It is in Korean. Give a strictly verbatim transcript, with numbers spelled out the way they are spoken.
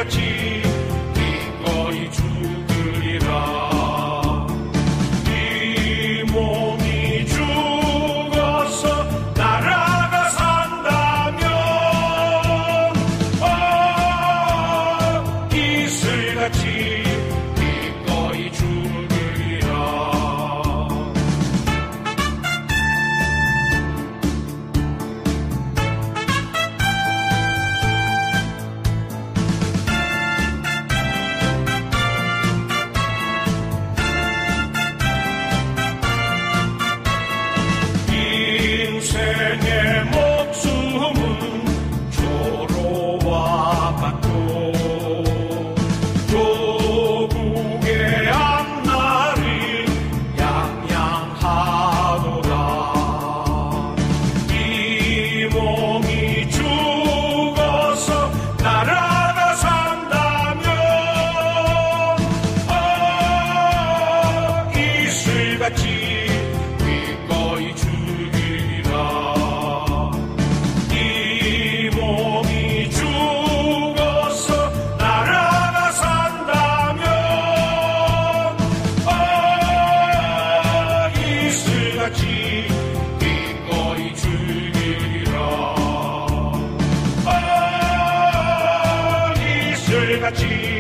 이슬같이 기꺼이 죽으리라. 이 몸이 죽어서 나라가 산다면 아, 이슬같이 기꺼이 죽으리라. 인생의 목숨은 조로와 같고 조국의 앞날이 양양하도다. 이 몸이 죽어서 나라가 산다면 아, 이슬같이 기꺼이 죽으리라. 이 몸이 죽어서 나라가 산다면 아, 이슬같이 기꺼이 죽으리라. 아, 이슬같이